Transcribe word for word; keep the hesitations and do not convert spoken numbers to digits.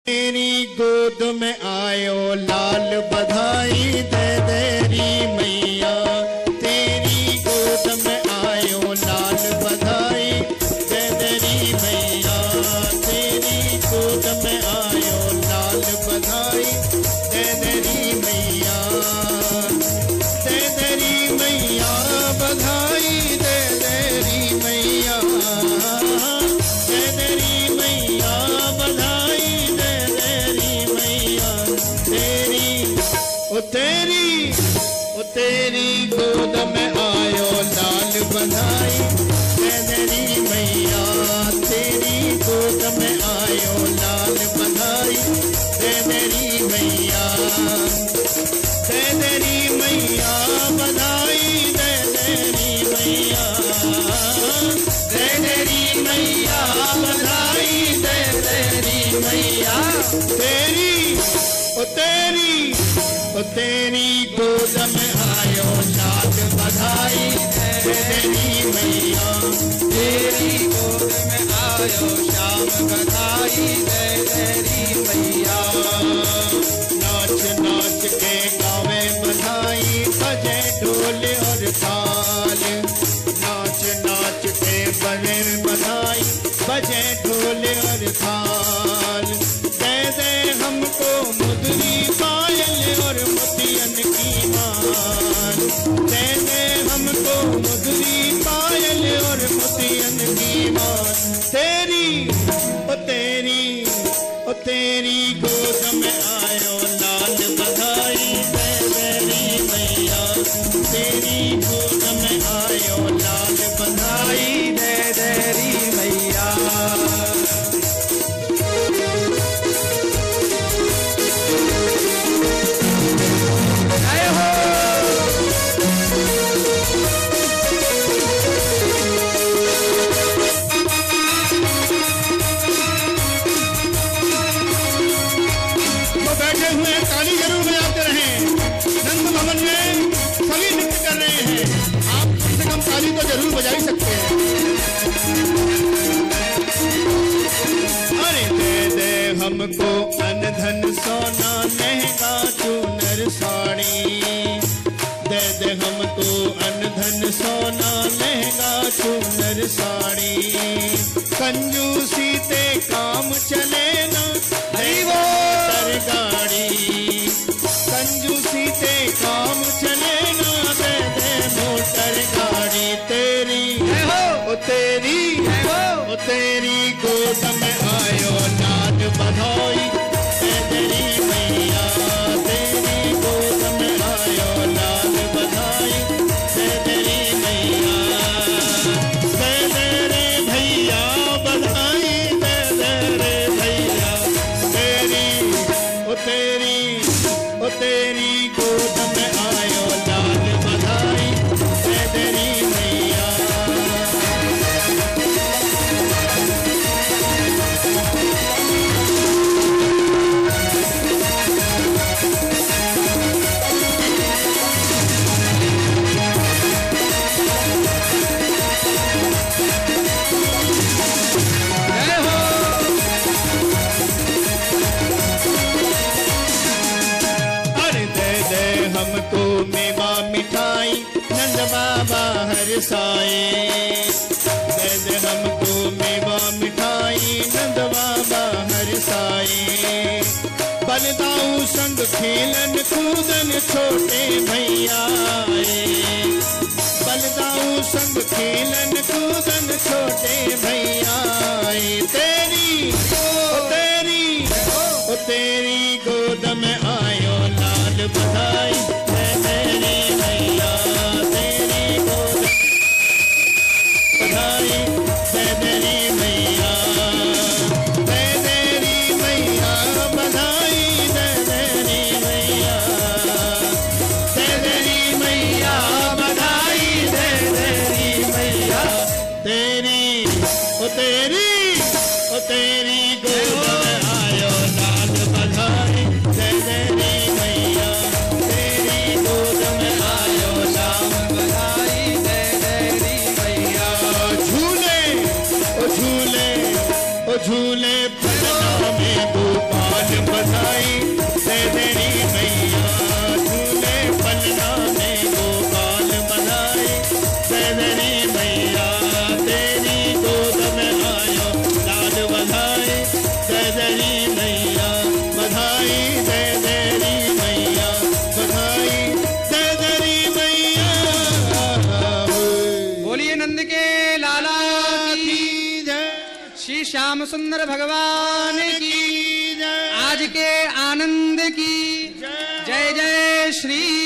तेरी गोद में आयो लाल बधाई दे तेरी मैया, तेरी गोद में आयो लाल बधाई दे तेरी मैया, तेरी गोद में आयो लाल बधाई दे तेरी मैया, दे तेरी मैया बधाई दे तेरी मैया, दे तेरी मैया बधाई दे तेरी मैया, तेरी ओ तेरी ओ तेरी गोद में आयो लाल बधाई दे तेरी मैया, तेरी गोद में आयो लाल बधाई दे तेरी मैया, दे तेरी मैया बधाई दे तेरी मैया, दे तेरी मैया बधाई दे तेरी मैया, तेरी ओ तेरी ओ तेरी गोद में आयो लाल बधाई दे तेरी मैया, तेरी गोद में आयो श्याम बधाई दे तेरी मैया, नाच नाच के गावे बधाई बजे ढोल और ताल, नाच नाच के बजे बधाई बजे ढोल और ताल, दे दे हमको मुदरी पायल और मोतियन की माल, दे दे हमको मुदरी पायल और मोतियन की माल, तेरी ओ तेरी ओ तेरी गोद में आयो लाल बधाई दे तेरी मैया, तेरी गोद में आयो लाल बधाई दे तेरी मैया। ताली तो जरूर बजा ही सकते हैं। अरे दे दे हमको अन धन सोना लहंगा चूनर साड़ी, दे दे हमको अन धन सोना लहंगा चूनर साड़ी, कंजूसी ते काम चले ना मोटर गाड़ी, कंजूसी ते काम चले ना दे दे मोटर गाड़ी, तेरी ओ तेरी ओ तेरी गोद में आयो लाल बधाई दे तेरी मैया, तेरी गोद में आयो लाल बधाई दे तेरी मैया, दे दे रे भैया बधाई दे दे रे भैया, तेरी ओ तेरी ओ तेरी गोद में आयो लाल बधाई दे तेरी मैया। हमको मेवा मिठाई नंद बाबा हर साए, दे दे हमको मेवा मिठाई नंद बाबा हर साए, बलदाऊ संग खेलन कूदन छोटे भैया, बलदाऊ संग खेलन कूदन छोटे भैया, तेरी ओ तेरी ओ तेरी गोद में आयो लाल बधाई दे तेरी मैया, तेरी गोद बधाई दे तेरी मैया, दे तेरी मैया बधाई दे तेरी मैया, दे तेरी मैया बधाई दे तेरी मैया, तेरी ओ तेरी ओ तेरी गोद में आयो लाल बधाई दे श्याम सुंदर भगवान की, आज के आनंद की जय जय श्री